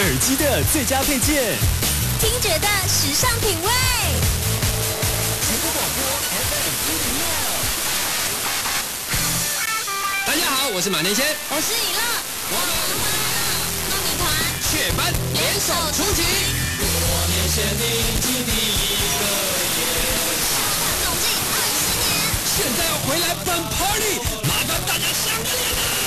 耳机的最佳配件， 听觉的时尚品味。 全国广播 FM 106。大家好，我是马念先， 我是以乐，我们回来了，糯米团雀斑联手出击。我念先你敬你一个夜。 总计20年， 现在要回来办 party， 麻烦大家上个脸啊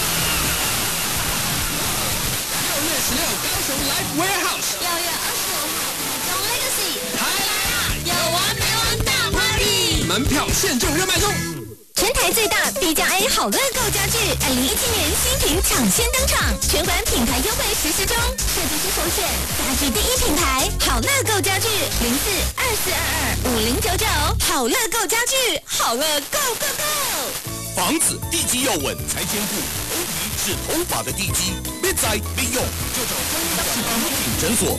！6月16，高雄 Live Warehouse。 6月25号，台中 Legacy。 还来啊！ 有完没完大 party！ 门票现正热卖中。 全台最大 B 加 A 好乐购家具，2017年新品抢先登场，全馆品牌优惠实施中，设计师首选家具第一品牌好乐购家具，04-2422-5099，好乐购家具，好乐 Go Go Go！ 房子地基要稳才坚固，欧迪是头发的地基，别栽别用，就找专业的保养诊所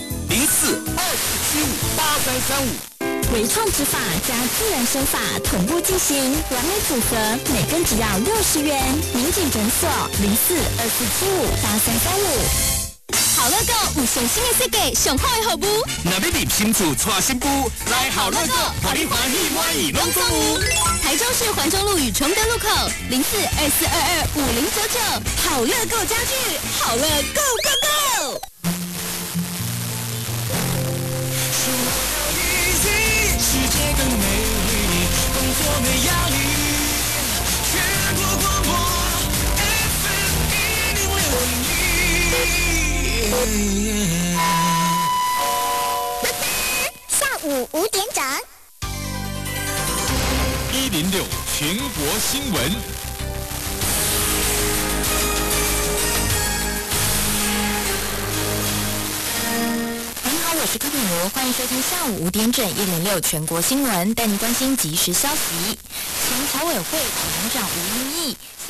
，04-2475-8335。 微创指法加自然生法同步进行，完美组合，每根只要60元。民警诊所04-2475-8335。好乐购有上新的设计，上好的服务。 若要入新厝娶新妇，来好乐购，让你欢喜满意拢总有。 台中市环中路与崇德路口04-2422-5099，好乐购家具，好乐 Go Go Go！ 世界更美丽，工作没压力。全国广播 FM 106.1。 下午5点整。 106全国新闻。 我是柯品如，欢迎收听下午5点整106全国新闻，带您关心即时消息。前侨委会前长吴英义